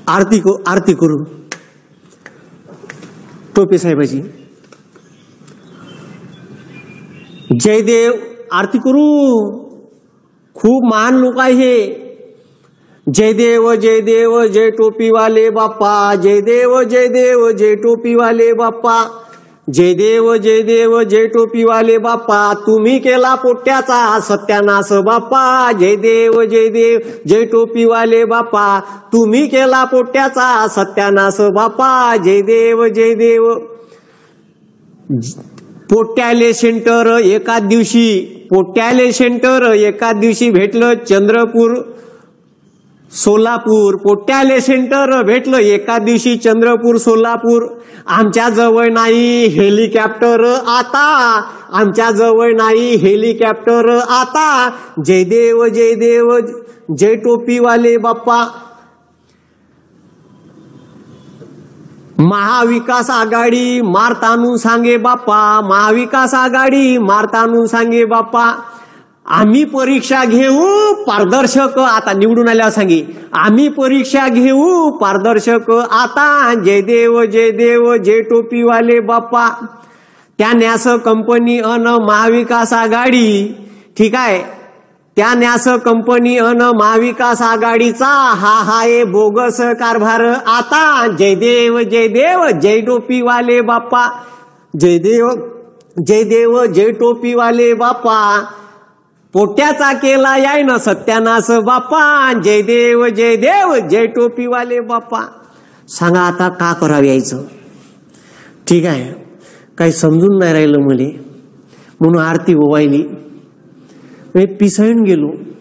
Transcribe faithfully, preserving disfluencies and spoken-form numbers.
आरती आरती करू टोपे साहेबाची. जयदेव आरती करू. खूप महान लोक आहे हे. जयदेव जयदेव जय टोपीवाले बाप्पा. जयदेव जयदेव जय टोपीवाले बाप्पा. जयदेव जयदेव जय टोपीवाले बाप्पा. तुम्ही केला पोट्याचा सत्यानाश बाप्पा. जयदेव जयदेव जय टोपीवाले बाप्पा. तुम्ही केला पोट्याचा सत्यानाश बाप्पा. जयदेव जयदेव. पोट्याले सेंटर एका दिवशी पोट्याले सेंटर एका दिवशी भेटलं चंद्रपूर सोलापूर. पोट्याले सेंटर भेटलं एका दिवशी चंद्रपूर सोलापूर. आमच्या जवळ नाही हेलिकॉप्टर आता. आमच्या जवळ नाही हेलिकॉप्टर आता. जयदेव जयदेव जय टोपीवाले बाप्पा. महाविकास आघाडी मारतानू सांगे बाप्पा. महाविकास आघाडी मारतानू सांगे बाप्पा. आम्ही परीक्षा घेऊ पारदर्शक आता. निवडून आल्यावर सांगे आम्ही परीक्षा घेऊ पारदर्शक आता. जयदेव जयदेव जय टोपीवाले बाप्पा. त्या न्यास कंपनी अन महाविकास आघाडी. ठीक आहे. त्या न्यास कंपनी अन महाविकास आघाडीचा हा हाय बोगस कारभार आता. जयदेव जयदेव जय टोपीवाले बाप्पा. जयदेव जयदेव जय टोपीवाले बाप्पा. पोट्याचा केला याय न सत्यानाश बाप्पा. जयदेव जयदेव जय टोपीवाले बाप्पा. सांगा आता का करावं यायचं. ठीक आहे. काही समजून नाही राहिलं मले म्हणून आरती ओवायली. मी पिसळून गेलो.